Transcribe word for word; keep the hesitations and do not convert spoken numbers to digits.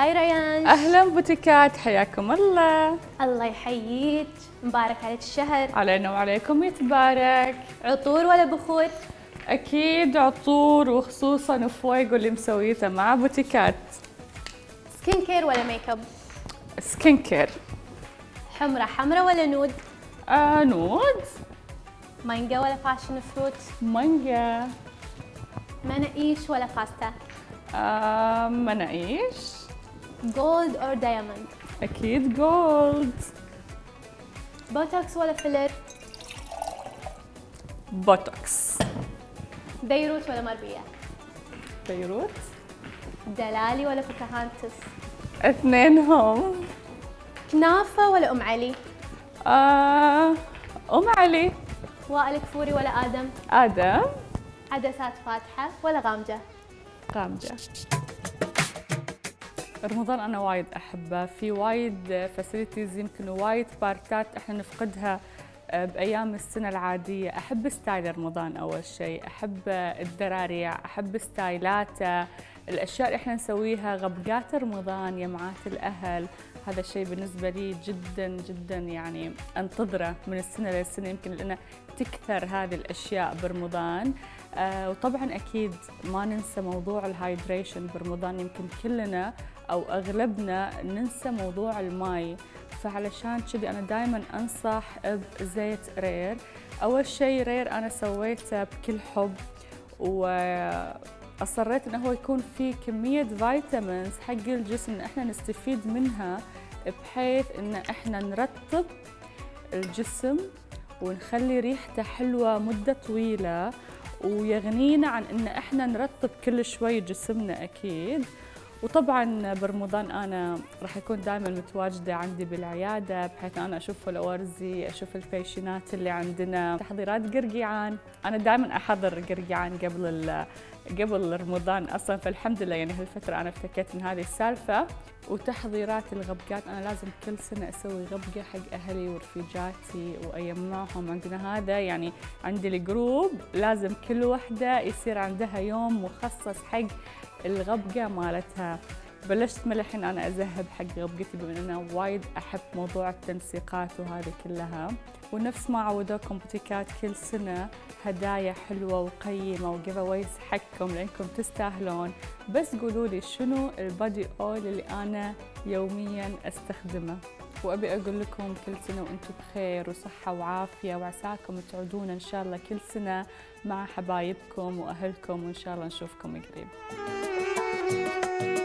هاي ريان. اهلا بوتيكات، حياكم الله. الله يحييك، مبارك عليك الشهر. علينا وعليكم يتبارك. عطور ولا بخور؟ اكيد عطور، وخصوصا فويجو اللي مسويته مع بوتيكات. سكين كير ولا ميك اب؟ سكين كير. حمرة حمرة ولا نود؟ آه نود. مانجا ولا فاشن فروت؟ مانجا. مناقيش ولا باستا؟ آه مناقيش. جولد اور دايموند؟ اكيد جولد. بوتوكس ولا فيلر؟ بوتوكس. بيروت ولا مربية؟ بيروت. دلالي ولا بوكاهانتس؟ اثنينهم. كنافة ولا أم علي؟ آه أم علي. وائل كفوري ولا آدم؟ آدم. عدسات فاتحة ولا غامجة؟ غامجة. رمضان أنا وايد أحبه، في وايد فاسيلتيز، يمكن وايد بارتات إحنا نفقدها بأيام السنة العادية. أحب ستايل رمضان أول شيء، أحب الدراريع، أحب ستايلاته، الأشياء اللي إحنا نسويها، غبقات رمضان، يمعات الأهل. هذا الشيء بالنسبة لي جدا جدا يعني أنتظره من السنة للسنة، يمكن لأنه تكثر هذه الأشياء برمضان. آه وطبعا أكيد ما ننسى موضوع الهايدريشن برمضان، يمكن كلنا أو أغلبنا ننسى موضوع الماء، فعلشان كذي أنا دائما أنصح بزيت رير. أول شيء رير أنا سويته بكل حب، وأصريت إنه هو يكون فيه كمية فيتامينز حق الجسم إن إحنا نستفيد منها، بحيث إن إحنا نرطب الجسم ونخلي ريحته حلوة مدة طويلة، ويغنينا عن إن إحنا نرطب كل شوي جسمنا أكيد. وطبعا برمضان انا راح اكون دائما متواجده عندي بالعياده، بحيث انا اشوف فلورزي، اشوف البيشنات اللي عندنا، تحضيرات قرقيعان. انا دائما احضر قرقيعان قبل قبل رمضان اصلا، فالحمد لله يعني هالفتره انا افتكيت من هذه السالفه. وتحضيرات الغبقات انا لازم كل سنه اسوي غبقه حق اهلي ورفيجاتي واجمعهم عندنا. هذا يعني عندي الجروب لازم كل وحده يصير عندها يوم مخصص حق الغبقة مالتها. بلشت من الحين أنا أذهب حق غبقتي، بما أن أنا وايد أحب موضوع التنسيقات وهذه كلها. ونفس ما عودوكم بوتيكات كل سنة هدايا حلوة وقيمة وجيف اويز حقكم، لأنكم تستاهلون. بس قولوا لي شنو البادي أويل اللي أنا يومياً أستخدمه. وأبي أقول لكم كل سنة وأنتم بخير وصحة وعافية، وعساكم تعودون إن شاء الله كل سنة مع حبايبكم وأهلكم، وإن شاء الله نشوفكم قريب.